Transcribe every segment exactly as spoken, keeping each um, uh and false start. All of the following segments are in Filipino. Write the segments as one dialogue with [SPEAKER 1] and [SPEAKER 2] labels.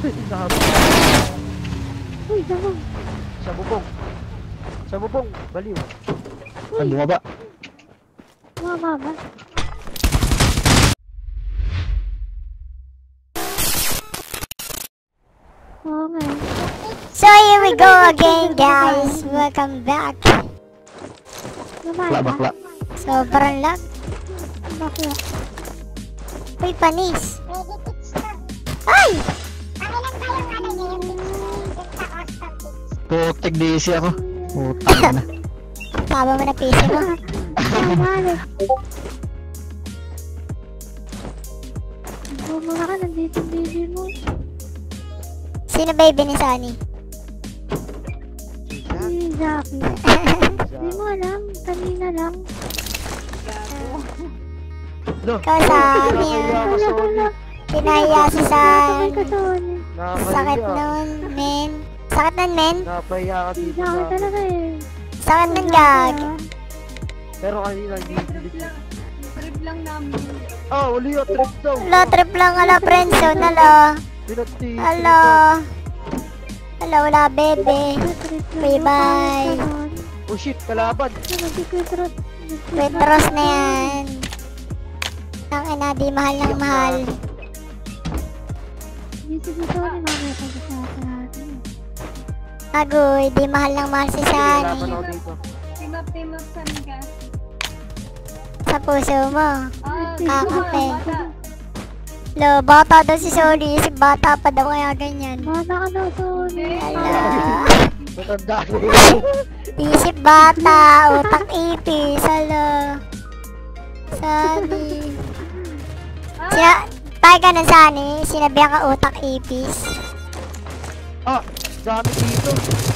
[SPEAKER 1] Uy, sabong.
[SPEAKER 2] Sa bubong. Sa bubong. Baliw.
[SPEAKER 3] Ay, bumaba.
[SPEAKER 1] Bumaba ba? Oo nga.
[SPEAKER 4] So here we go again, guys. Welcome back.
[SPEAKER 3] Bakla, bakla.
[SPEAKER 4] Sobrang lag.
[SPEAKER 1] Bakla.
[SPEAKER 4] Uy, panis. Ay!
[SPEAKER 3] Putik D C ako. Putak na.
[SPEAKER 4] Tama mo na P C mo.
[SPEAKER 1] Bumura ka, nandito yung baby mo.
[SPEAKER 4] Sino baby ni Sunny?
[SPEAKER 1] Si Jackie. Hindi mo alam, kanina lang.
[SPEAKER 4] Ikaw Sunny ah. Pinahiya si Sunny. Sakit nun, men. Sakit nun, men.
[SPEAKER 2] Napahiya ka dito
[SPEAKER 1] Jackie
[SPEAKER 2] sa...
[SPEAKER 1] talaga eh.
[SPEAKER 4] Sakit nun, gag.
[SPEAKER 2] Pero kanina hindi.
[SPEAKER 5] Trip lang namin.
[SPEAKER 2] Ah, uli yung trip daw.
[SPEAKER 4] Ala, trip lang. Ala, friendzone. Ala.
[SPEAKER 2] Pinagti.
[SPEAKER 4] Ala. Ala, wala, bebe. Bye bye.
[SPEAKER 2] Oh shit, kalaban.
[SPEAKER 4] Petros na yan. Ang ina, di mahal ng mahal.
[SPEAKER 1] Hindi siguro ni mamaya pag-usapan natin.
[SPEAKER 4] Agoy, di mahal ng mahal si Sunny.
[SPEAKER 2] Kalaban ako dito.
[SPEAKER 5] Team up, team up, saan ka?
[SPEAKER 4] Sa puso mo.
[SPEAKER 5] Ah,
[SPEAKER 4] Kakape.
[SPEAKER 5] bata.
[SPEAKER 4] Lo, bata daw si Soli. Si bata pa daw kaya ganyan.
[SPEAKER 1] Bata ka daw, Tony.
[SPEAKER 4] Ala.
[SPEAKER 2] Matanda ko.
[SPEAKER 4] Isip bata. Utak ipis. Ala. Sunny. Sina... Tayo ka ng Sunny. Sinabihan ka utak ipis.
[SPEAKER 2] Ah, dami dito.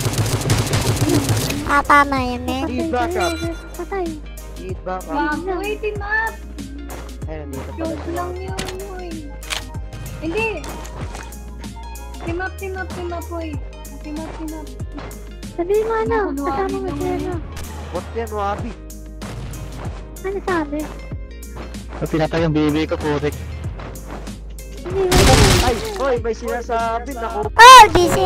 [SPEAKER 4] Ah, tama yan, men.
[SPEAKER 2] Need backup.
[SPEAKER 1] Patay.
[SPEAKER 2] Need backup.
[SPEAKER 5] Bago eh, team up.
[SPEAKER 2] Ayun, dito pala.
[SPEAKER 5] Joke lang yun, boy. Hindi. Team up, team up, team up, boy. Team up, team up.
[SPEAKER 1] Sabihin mo ano, kasama mo si ano.
[SPEAKER 2] Bot yan, wabi.
[SPEAKER 1] Ano sabi?
[SPEAKER 3] Pinatay yung baby ko, putik.
[SPEAKER 1] Hindi, wala.
[SPEAKER 2] Ay, oy, may sinasabi. Naku.
[SPEAKER 4] Oh, D C.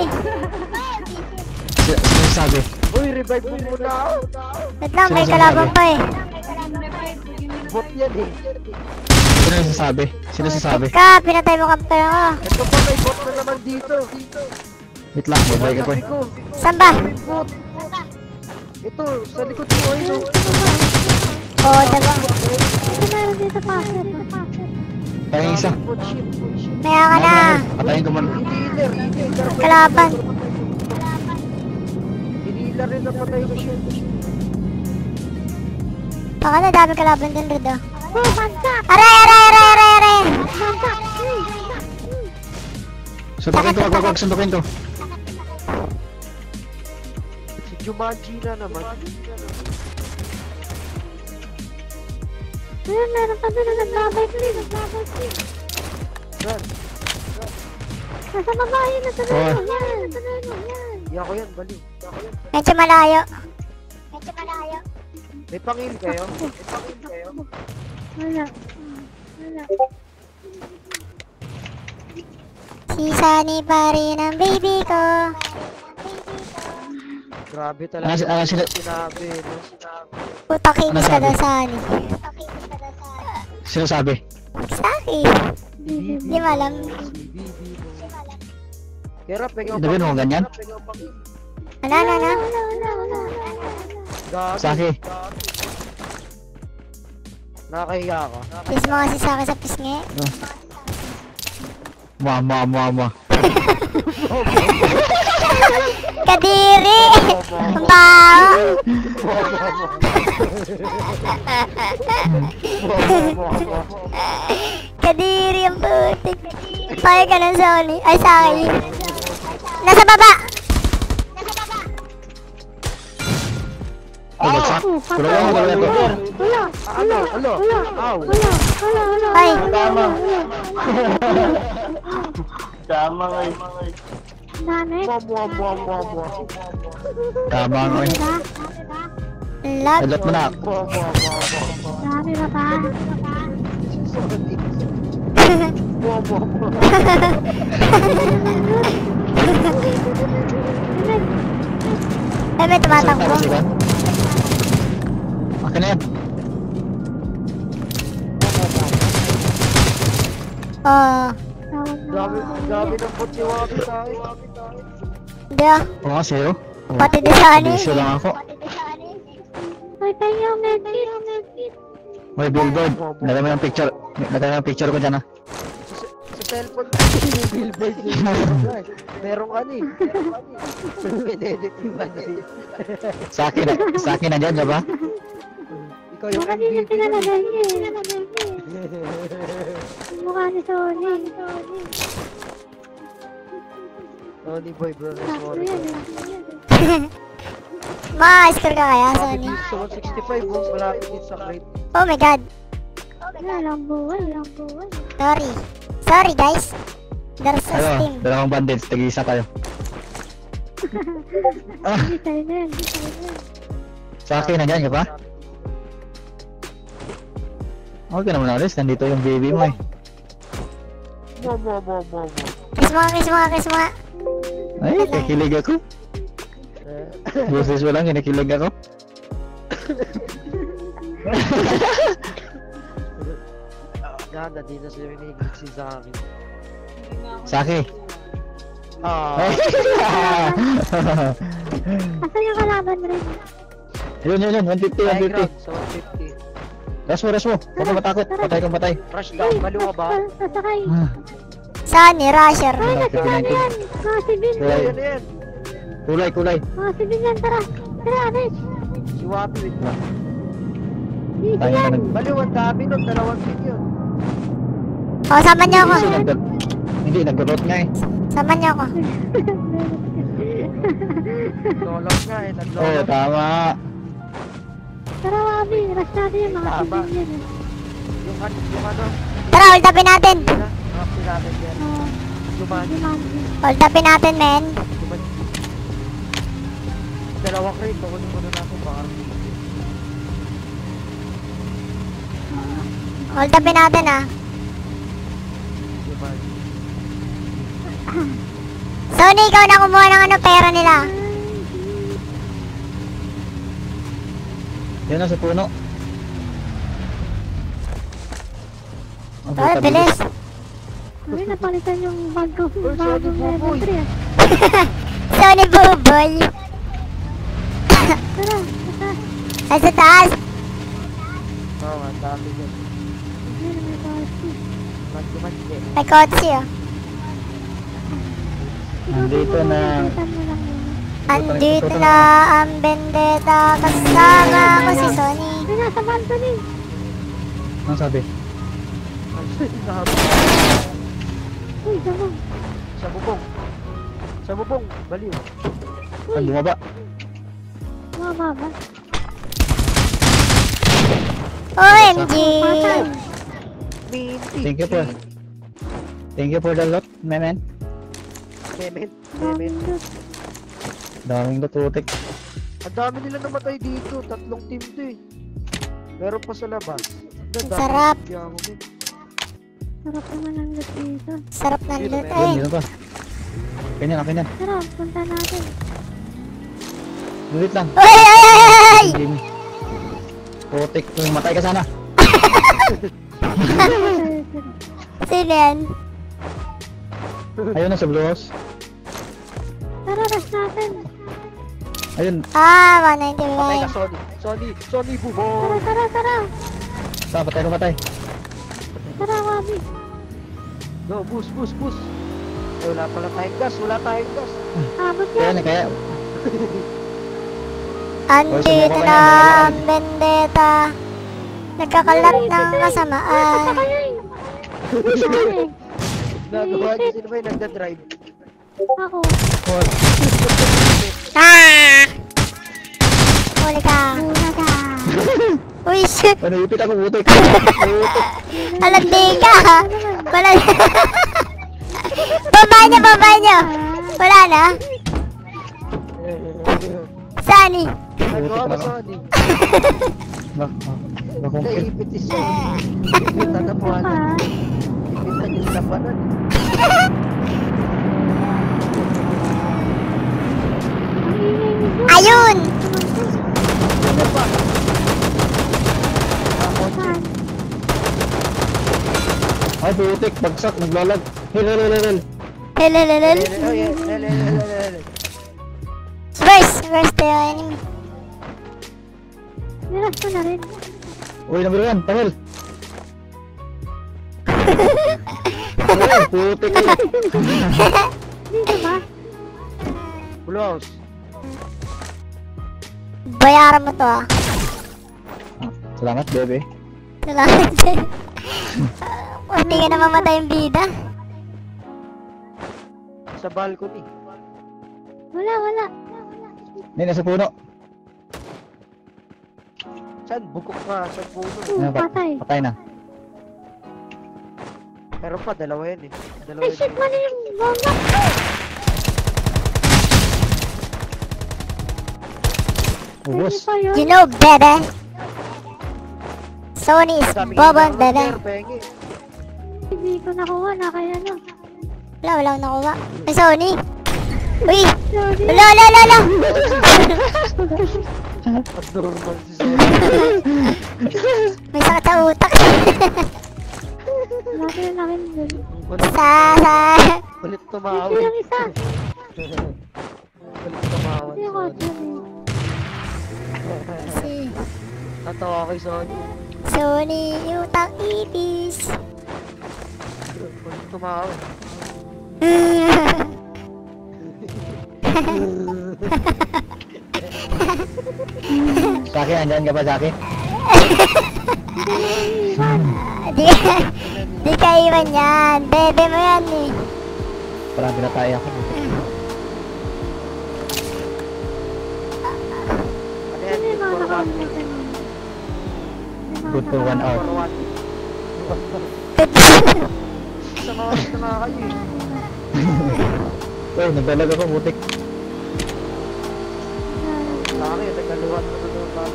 [SPEAKER 3] Sino sabi?
[SPEAKER 2] Uy, revive mo muna ako.
[SPEAKER 4] Wait lang, may kalaban pa eh.
[SPEAKER 2] Bot yan eh.
[SPEAKER 3] Sino sasabi? Sino sasabi?
[SPEAKER 4] Ka, pinatay mo kamper ako.
[SPEAKER 2] Ito pa, may bot na naman dito.
[SPEAKER 3] Wait lang, babay ka po eh.
[SPEAKER 4] Saan ba?
[SPEAKER 2] Bot. Ito, sa likod ko ito.
[SPEAKER 4] Oo, diba?
[SPEAKER 1] Ito meron dito pa.
[SPEAKER 3] Tayo isa.
[SPEAKER 2] Bot shit.
[SPEAKER 4] Maya ka na.
[SPEAKER 3] Patayin ko man.
[SPEAKER 2] Hindi healer, hindi healer.
[SPEAKER 4] Kalaban.
[SPEAKER 2] Hindi healer rin ang patay ko shit.
[SPEAKER 4] Baka na dami kalaban din, Rudo.
[SPEAKER 1] Oh, bagsak!
[SPEAKER 4] Aray, aray, aray, aray, aray!
[SPEAKER 1] Bagsak!
[SPEAKER 3] Suntukin to, wag wag wag, suntukin to.
[SPEAKER 2] Si Jumanji na naman.
[SPEAKER 1] Ayun, meron pa doon na nagbabay ko rin. Nagbabay ko rin.
[SPEAKER 2] Saan?
[SPEAKER 1] Nasa babae, nasa
[SPEAKER 3] Oh.
[SPEAKER 1] lalo. Yan, nasa lalo. Yan.
[SPEAKER 2] Hindi ako yan, baliw. Hindi ako yan.
[SPEAKER 4] Medyo malayo. Medyo malayo.
[SPEAKER 2] May pangil kayo? May pangil kayo?
[SPEAKER 1] Wala. Wala.
[SPEAKER 4] Si Sunny pa rin ang baby ko.
[SPEAKER 2] Grabe talaga.
[SPEAKER 3] Ano, ano, sila-
[SPEAKER 2] Sinabi, no? Sinabi.
[SPEAKER 4] Putakibis ka
[SPEAKER 3] Ano
[SPEAKER 4] daw, Sunny.
[SPEAKER 3] Sino sabi?
[SPEAKER 4] Saki.
[SPEAKER 2] Bibi.
[SPEAKER 4] Di mo alam.
[SPEAKER 2] Bibi. Kera, pegaw
[SPEAKER 3] Sabi mo, ganyan?
[SPEAKER 4] Ano, ano, ano?
[SPEAKER 1] Wala, wala, wala.
[SPEAKER 2] Gagi.
[SPEAKER 3] Saki.
[SPEAKER 2] Nakahiya ka.
[SPEAKER 4] Kiss mo kasi sa akin sa pisngi.
[SPEAKER 3] Mama, mama.
[SPEAKER 4] Kadiri! Ang baho! Kadiri ang putik. Paya ka ng Sony. Ay, Saki. Nasa baba!
[SPEAKER 3] Oh, bagsak.
[SPEAKER 1] Oh,
[SPEAKER 3] Kulo yan, kulo yan to.
[SPEAKER 1] Wala.
[SPEAKER 2] Ano? Ano? Aw.
[SPEAKER 1] Wala. Wala, wala.
[SPEAKER 4] Ay!
[SPEAKER 3] Tama.
[SPEAKER 6] Tama nga eh.
[SPEAKER 1] Dami.
[SPEAKER 2] Mwa, mwa, mwa, mwa, mwa.
[SPEAKER 3] Tama nga eh.
[SPEAKER 1] Diba?
[SPEAKER 4] Lag.
[SPEAKER 3] Headshot mo na.
[SPEAKER 2] Mwa, mwa, mwa, mwa.
[SPEAKER 1] Dami ba pa?
[SPEAKER 2] Mwa, mwa, mwa.
[SPEAKER 4] may tumatakbo.
[SPEAKER 3] Akin na yan.
[SPEAKER 4] Oo.
[SPEAKER 2] Dami, dami ng bot ni Wabi tayo.
[SPEAKER 4] Hindi ah.
[SPEAKER 3] Oo kasi oh.
[SPEAKER 4] Pati di sa ano
[SPEAKER 3] Bisyo
[SPEAKER 4] eh.
[SPEAKER 3] lang ako.
[SPEAKER 1] Ay, tayo, medkit, medkit.
[SPEAKER 3] May billboard. Dala mo yung picture. Dala mo yung picture ko dyan ah.
[SPEAKER 2] Sa, sa cellphone ko yung billboard yung meron ka eh. Merong ano eh. Pinedit yung ano eh.
[SPEAKER 3] Sa akin na. Sa akin na dyan, diba?
[SPEAKER 2] Ikaw yung
[SPEAKER 1] Baka
[SPEAKER 2] M
[SPEAKER 1] di
[SPEAKER 2] V
[SPEAKER 1] na
[SPEAKER 2] P.
[SPEAKER 1] pinalagay niya eh. Mukha ni Sony.
[SPEAKER 2] Tony boy bro,
[SPEAKER 1] Sakto
[SPEAKER 2] sorry.
[SPEAKER 1] yan, sakto yan.
[SPEAKER 4] Ma-score ka kaya,
[SPEAKER 2] Malapit
[SPEAKER 4] Sony?
[SPEAKER 2] dito sa one sixty-five oh. Malapit dito sa crate.
[SPEAKER 4] Oh my god.
[SPEAKER 1] Wala lang buhay, lang buhay.
[SPEAKER 4] Sorry. Sorry guys. There's a
[SPEAKER 3] Ayo,
[SPEAKER 4] steam.
[SPEAKER 3] dalawang bandits. Tag-isa kayo. Ah,
[SPEAKER 1] Hindi tayo na yan, hindi tayo na yan.
[SPEAKER 3] sa akin na dyan, diba? Okay naman alis. Nandito yung baby mo eh.
[SPEAKER 2] Mo mo mo mo mo.
[SPEAKER 4] Kiss mo, kiss mo, kiss mo.
[SPEAKER 3] Ay, kikilig ako.
[SPEAKER 2] Eh,
[SPEAKER 3] Boses mo lang, kinikilig ako.
[SPEAKER 2] Yan, nandito na sila minigit si Zaki.
[SPEAKER 3] Saki.
[SPEAKER 2] Ah,
[SPEAKER 1] Asan yung kalaban rin?
[SPEAKER 3] Yun, yun, yun. one fifty, one
[SPEAKER 2] high
[SPEAKER 3] fifty.
[SPEAKER 2] ground sa one fifty.
[SPEAKER 3] Rush mo, rush mo. Huwag ka matakot. Patay kang patay.
[SPEAKER 2] Rush down, baliw ka ba?
[SPEAKER 1] Sasakay.
[SPEAKER 3] Ah,
[SPEAKER 4] Sony, rusher.
[SPEAKER 1] Ay, nasira na yan. Mga sibil.
[SPEAKER 3] Kulay.
[SPEAKER 2] Yan yan.
[SPEAKER 3] Kulay, kulay.
[SPEAKER 1] Mga sibil yan, tara. Tara, Rich.
[SPEAKER 2] Si Wabi wait lang.
[SPEAKER 1] Easy
[SPEAKER 3] Tayo na
[SPEAKER 1] yan.
[SPEAKER 3] nag...
[SPEAKER 2] Baliw, ang dami nun, dalawang team yun.
[SPEAKER 4] Oh, sama niyo ako.
[SPEAKER 3] Hindi, nag- Hindi, nag-root nga eh.
[SPEAKER 4] Sama niyo ako.
[SPEAKER 2] Lolong nga eh,
[SPEAKER 3] Oo,
[SPEAKER 2] naglolong.
[SPEAKER 3] tama.
[SPEAKER 1] Tara, Wabi. Rush natin yung mga
[SPEAKER 2] Tama.
[SPEAKER 1] sibil yan. eh.
[SPEAKER 2] Yung ano, yung ano.
[SPEAKER 4] Tara, hold upin natin.
[SPEAKER 2] Yun na, mga pinatid yan.
[SPEAKER 1] Oo,
[SPEAKER 2] Dumani,
[SPEAKER 1] dumami.
[SPEAKER 4] Hold upin natin, men.
[SPEAKER 2] dumani. Dalawang crate, kukunin mo na natin baka.
[SPEAKER 4] Hold upin natin ah.
[SPEAKER 2] Dumani.
[SPEAKER 4] Sony, ikaw na kumuha ng ano, pera nila.
[SPEAKER 3] Yun na sa puno. Ang
[SPEAKER 4] Oh,
[SPEAKER 3] puta,
[SPEAKER 4] bilis.
[SPEAKER 1] Ay, napalitan yung bago.
[SPEAKER 2] Uy,
[SPEAKER 1] Bago
[SPEAKER 2] Sony
[SPEAKER 1] level
[SPEAKER 2] Buboy.
[SPEAKER 1] three ah.
[SPEAKER 4] Sony Buboy.
[SPEAKER 1] Tara, tara.
[SPEAKER 4] Ay, sa taas.
[SPEAKER 2] Oo nga, dami dyan.
[SPEAKER 1] Ayun, may party.
[SPEAKER 2] Magdumanti.
[SPEAKER 4] May kotse oh.
[SPEAKER 3] Nandito na.
[SPEAKER 1] Ipitan mo lang yun.
[SPEAKER 4] Andito na ang vendetta. Kasama ko si Sony.
[SPEAKER 1] Ay, nasa balcony.
[SPEAKER 3] Ano sabi?
[SPEAKER 2] Sabi.
[SPEAKER 1] Uy, sabong.
[SPEAKER 2] Sa bubong. Sa bubong, baliw.
[SPEAKER 3] Ang bumaba.
[SPEAKER 1] Mga baba.
[SPEAKER 4] O M G.
[SPEAKER 1] Patay.
[SPEAKER 2] Minty.
[SPEAKER 3] Thank you for... Thank you for the lot, my man.
[SPEAKER 2] Mehmet.
[SPEAKER 1] Daming
[SPEAKER 2] Mehmet.
[SPEAKER 1] loot.
[SPEAKER 3] Daming lututik.
[SPEAKER 2] Ang dami nila namatay dito. Tatlong team to eh. Meron pa sa labas. Ang dami.
[SPEAKER 4] Sarap.
[SPEAKER 2] Kaya ako, men.
[SPEAKER 1] Sarap naman ang loot dito.
[SPEAKER 4] Sarap ng loot
[SPEAKER 3] Yun,
[SPEAKER 4] eh.
[SPEAKER 3] yun pa. Kanyan, akin yan.
[SPEAKER 1] Tara, punta natin.
[SPEAKER 3] Lulit lang.
[SPEAKER 4] Uy, ay, ay, ay, ay.
[SPEAKER 3] Jimmy. Putik. Matay ka sana.
[SPEAKER 4] Sino yan?
[SPEAKER 3] Ayun na sa blue house.
[SPEAKER 1] Tara, rush natin.
[SPEAKER 3] Ayun.
[SPEAKER 4] Ah, one
[SPEAKER 2] Patay ka,
[SPEAKER 4] ninety-five.
[SPEAKER 2] Sony. Sony. Sony,
[SPEAKER 1] Tara,
[SPEAKER 2] bubong.
[SPEAKER 1] tara, tara.
[SPEAKER 3] Sa, patay ka patay.
[SPEAKER 1] Tara, Wabi.
[SPEAKER 2] Go, boost, boost, boost. Ay, wala pala tayong gas. Wala tayong gas.
[SPEAKER 1] Abot
[SPEAKER 3] Kaya
[SPEAKER 1] yan.
[SPEAKER 3] na, kaya.
[SPEAKER 4] Andito na ang vendetta. Nagkakalat ng kasamaan.
[SPEAKER 2] Nagawa niyo sino ba yung nagda-drive?
[SPEAKER 1] Ako.
[SPEAKER 4] Ah! Huli ka.
[SPEAKER 1] Una ka.
[SPEAKER 4] Uy, shit.
[SPEAKER 3] Ano, ipit ako putik.
[SPEAKER 4] Alandi ka. Wala na. Baba niya, baba niya. Wala na. Sani.
[SPEAKER 2] Nagawa mo, Sony.
[SPEAKER 3] Bak, bakumpit.
[SPEAKER 2] Naipit si Sony. Ipitan na po ano.
[SPEAKER 1] Ah,
[SPEAKER 2] Ipitan yung labanan.
[SPEAKER 1] ang ingay ni Sony.
[SPEAKER 4] Ayun.
[SPEAKER 3] Ay, putik, bagsak, naglalag. Hil, hil, hil, hil.
[SPEAKER 4] Hel, hel, hel, hel. Reverse, reverse tayo enemy.
[SPEAKER 1] Niras ko na rin.
[SPEAKER 3] Uy, number one, pahil. Ay, putik ulit.
[SPEAKER 1] Dito ba?
[SPEAKER 2] Blue house.
[SPEAKER 4] Bayaran mo to ah.
[SPEAKER 3] Salamat, bebe.
[SPEAKER 4] Salamat sa'yo. Hindi ka na mamatay yung bida.
[SPEAKER 2] Sa balcony.
[SPEAKER 1] Wala, wala.
[SPEAKER 3] Hindi, nasa puno.
[SPEAKER 2] Saan? Bukok ka sa puno.
[SPEAKER 1] Oo,
[SPEAKER 3] Ano, pa-
[SPEAKER 1] patay.
[SPEAKER 3] Patay na.
[SPEAKER 2] Pero pa, dalawa yan eh. Dalawa
[SPEAKER 1] Ay,
[SPEAKER 2] yan.
[SPEAKER 1] shit, mali yung bomba ko.
[SPEAKER 3] Ubus.
[SPEAKER 1] Ano pa yun?
[SPEAKER 4] You know, bebe. Sony is
[SPEAKER 2] Sabi
[SPEAKER 4] bobong,
[SPEAKER 2] nga,
[SPEAKER 4] bebe.
[SPEAKER 2] sir, pengi.
[SPEAKER 1] Hindi ko nakuha na kaya ano.
[SPEAKER 4] Wala, wala akong nakuha. Ay, Sony. Uy!
[SPEAKER 1] Sorry.
[SPEAKER 4] Wala, wala, wala, wala!
[SPEAKER 2] Abnormal si Sony.
[SPEAKER 4] May sakit sa utak.
[SPEAKER 1] Laki na laki na dun.
[SPEAKER 2] Ulit,
[SPEAKER 4] sa, sa...
[SPEAKER 2] ulit
[SPEAKER 1] Hindi
[SPEAKER 2] tumawag.
[SPEAKER 1] lang isa.
[SPEAKER 2] Ulit tumawag.
[SPEAKER 1] Hindi ako dyan eh.
[SPEAKER 4] Si...
[SPEAKER 2] Natawa kay Sony.
[SPEAKER 4] Sony, utak ipis.
[SPEAKER 2] Ulit tumawag.
[SPEAKER 3] Saki, andyan ka ba, Saki?
[SPEAKER 4] Di, di ka iwan yan. Bebe mo yan eh.
[SPEAKER 3] Parang pinatay ako.
[SPEAKER 2] Ano yan?
[SPEAKER 1] Ano yung mga
[SPEAKER 2] For one.
[SPEAKER 1] nakakamit na yun?
[SPEAKER 3] Good for one hour.
[SPEAKER 2] For one. Sa mga gusto na kayo eh.
[SPEAKER 3] Uy, naglalag ako, putik.
[SPEAKER 2] Sa akin, nagkaluhan ko doon pa.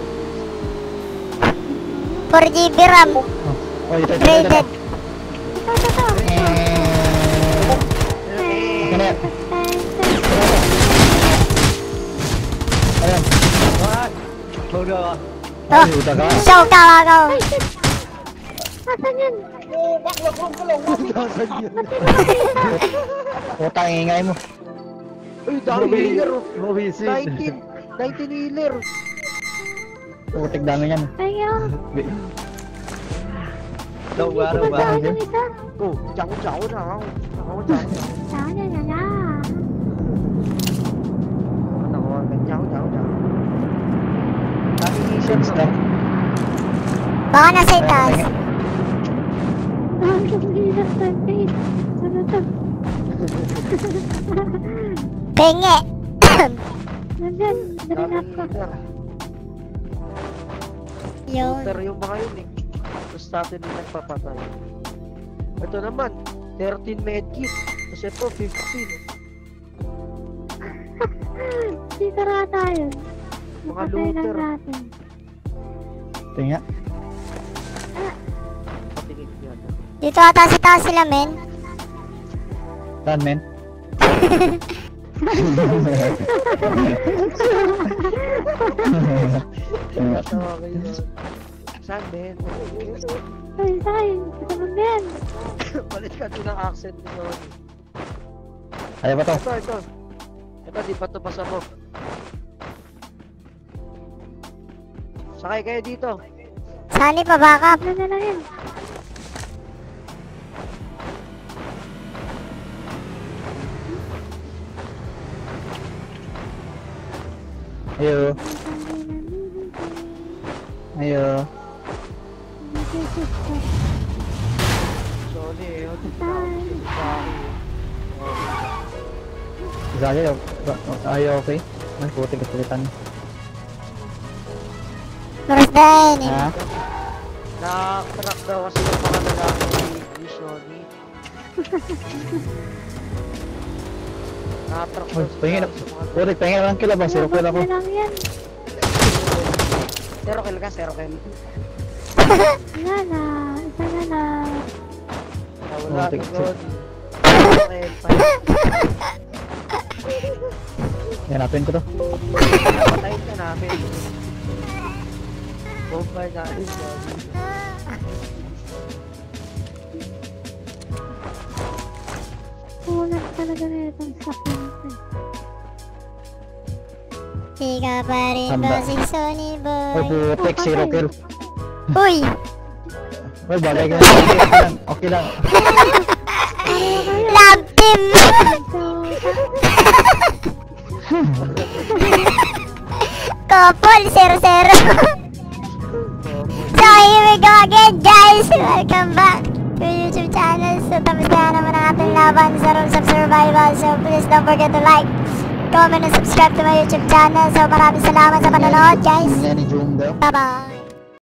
[SPEAKER 4] four G B RAM.
[SPEAKER 3] Oh, ito, ito, ito, ito.
[SPEAKER 4] Graded.
[SPEAKER 1] Ito, ito, ito.
[SPEAKER 3] Ito na yan. Ayan.
[SPEAKER 4] Oh,
[SPEAKER 3] Ay, uta ka.
[SPEAKER 4] show ka ako.
[SPEAKER 1] Nasaan yun?
[SPEAKER 2] Nasaan yun?
[SPEAKER 3] Puta, ang ingay mo.
[SPEAKER 2] Uy, dami healer oh.
[SPEAKER 3] Movies.
[SPEAKER 2] nineteen. nineteen healer.
[SPEAKER 3] Putik dami yan.
[SPEAKER 1] Ay, yun.
[SPEAKER 3] Daw,
[SPEAKER 1] Hindi ko ba saan yung isa?
[SPEAKER 2] Oh, tsako tsako na ako. Tsako tsako tsako.
[SPEAKER 1] Saan yan, yan, yan.
[SPEAKER 2] Ano ko, tsako tsako tsako. Dami healer
[SPEAKER 3] Sense
[SPEAKER 2] no.
[SPEAKER 3] na.
[SPEAKER 4] Baka nasa itaas.
[SPEAKER 1] Ang hirap sa face. Ano to?
[SPEAKER 4] Penge.
[SPEAKER 1] Nandyan,
[SPEAKER 2] Dami
[SPEAKER 1] narinap ko.
[SPEAKER 2] healer.
[SPEAKER 4] Yun.
[SPEAKER 2] Pero yung mga yun eh. Tapos natin yung nagpapatay. Ito naman, thirteen medkit. Tapos ito, fifteen.
[SPEAKER 1] Dito rata yun.
[SPEAKER 2] Mga
[SPEAKER 1] Napatay lang
[SPEAKER 2] looter.
[SPEAKER 1] natin.
[SPEAKER 3] Tinga.
[SPEAKER 2] Patingin ko yan.
[SPEAKER 4] Dito ata sa taas sila, men.
[SPEAKER 3] Saan, men?
[SPEAKER 2] Natawa kayo doon. Saan, Ben?
[SPEAKER 1] Ay, sakay. Ito naman yan.
[SPEAKER 2] Palit ka doon ang accent mo doon.
[SPEAKER 3] Ayaw ba to?
[SPEAKER 2] Ito, ito. Ito, di pa ito pasabog. Sakay kayo dito.
[SPEAKER 4] Sani pa backup.
[SPEAKER 1] Ano na lang yan?
[SPEAKER 3] Ayo. Ayo.
[SPEAKER 2] Sorry, eh. Yun.
[SPEAKER 3] Zali, ayaw okay? Ay, putik kapulitan.
[SPEAKER 4] Maras din eh.
[SPEAKER 3] Ha?
[SPEAKER 2] Na-crack daw kasi yung mga lalaki ni Sony. Na-track daw
[SPEAKER 3] Uy, pahingin
[SPEAKER 2] sila
[SPEAKER 3] na.
[SPEAKER 2] sa mga
[SPEAKER 3] Putik, pahingin lang kila ba? Zero kill ako.
[SPEAKER 1] Ano lang yan?
[SPEAKER 2] Zero kill ka, zero kill.
[SPEAKER 1] Wala na. Isa na na.
[SPEAKER 2] Ah, wala
[SPEAKER 3] Putik,
[SPEAKER 2] ka doon. Zero kill, five.
[SPEAKER 3] Hanapin ko to.
[SPEAKER 2] Patayin ka namin. Bombay natin.
[SPEAKER 1] talaga na itong stock natin.
[SPEAKER 4] Ikaw pa rin
[SPEAKER 3] Handa.
[SPEAKER 4] ba si Sonny
[SPEAKER 3] Ay,
[SPEAKER 4] Boy?
[SPEAKER 3] putek, zero kill.
[SPEAKER 4] Uy!
[SPEAKER 3] Well, bagay ka na. Okay lang, okay lang.
[SPEAKER 4] Love team! Couple, zero zero. So here we go again, guys. Welcome back to YouTube channel. So tapos na naman ang ating laban sa Rules of Survival. So please don't forget to like, comment, and subscribe to my YouTube channel. So maraming salamat sa panonood, guys.
[SPEAKER 3] Yan ni Jung daw.
[SPEAKER 4] Bye-bye.